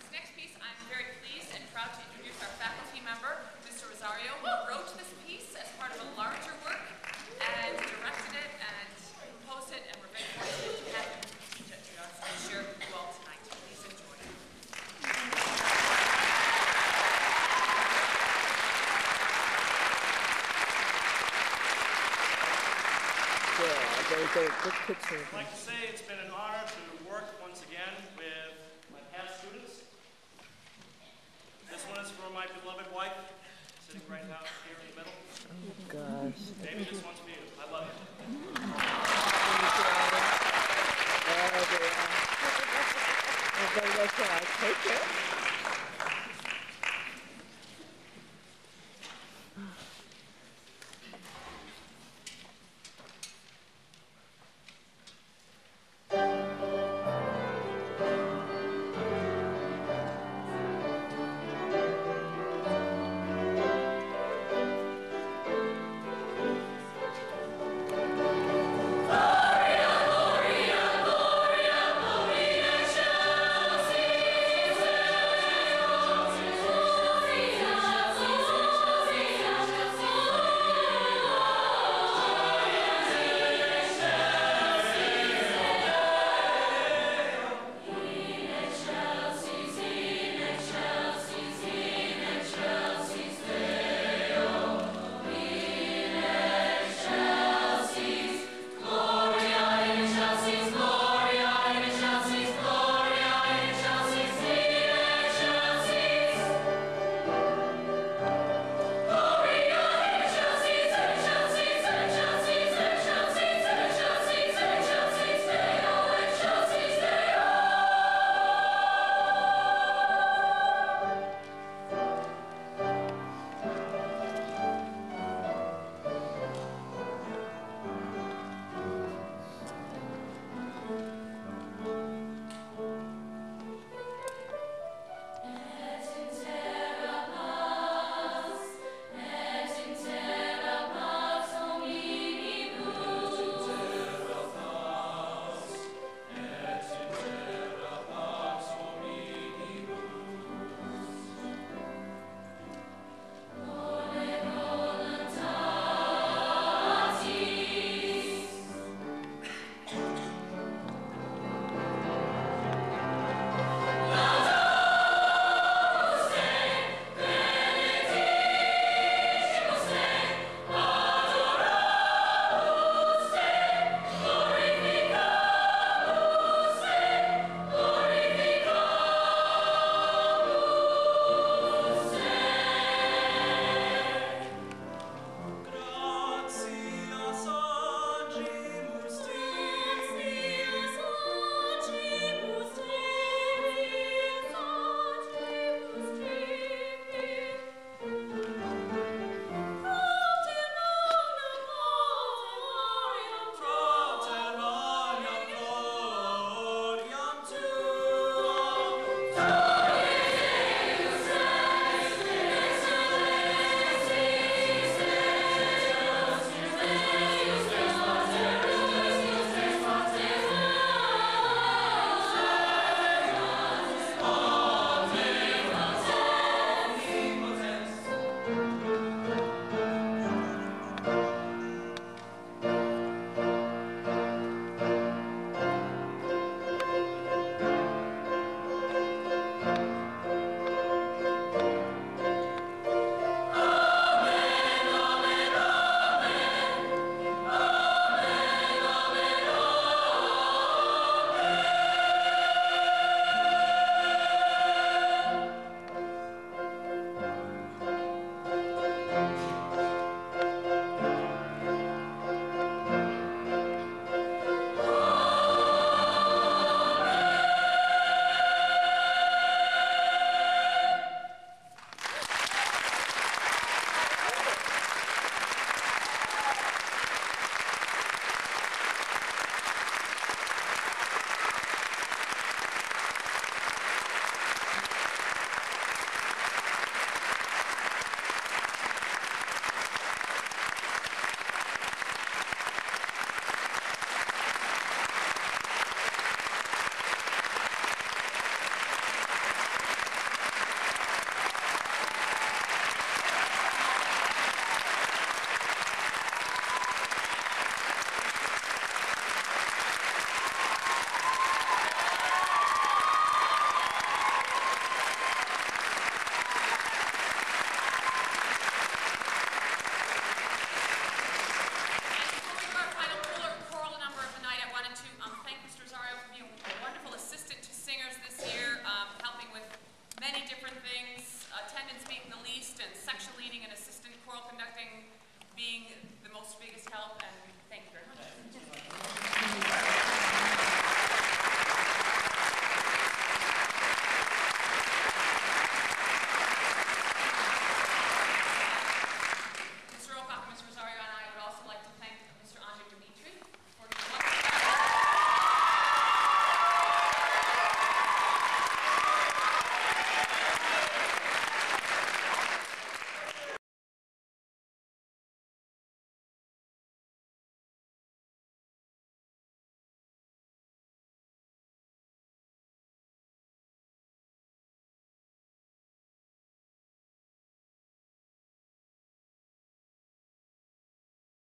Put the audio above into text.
This next piece, I'm very pleased and proud to introduce our faculty member, Mr. Rosario, who wrote this piece as part of a larger work and directed it and composed it, and we're very fortunate to have him teach it to us and share it with you all tonight. Please enjoy. I'd like to say it's been an honor to work once again with my past students. This one is for my beloved wife, sitting right out here in the middle. Oh, gosh. Maybe this one's for you. I love you. Take care.